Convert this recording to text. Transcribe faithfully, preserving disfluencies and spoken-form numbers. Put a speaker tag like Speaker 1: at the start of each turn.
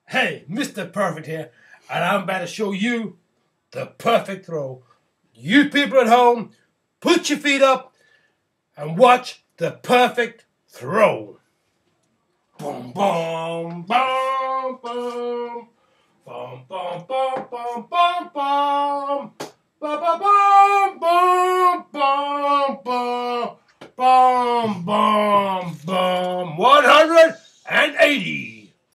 Speaker 1: Hey, Mister Perfect here, and I'm about to show you the perfect throw. You people at home, put your feet up and watch the perfect throw. Boom, boom, boom, boom.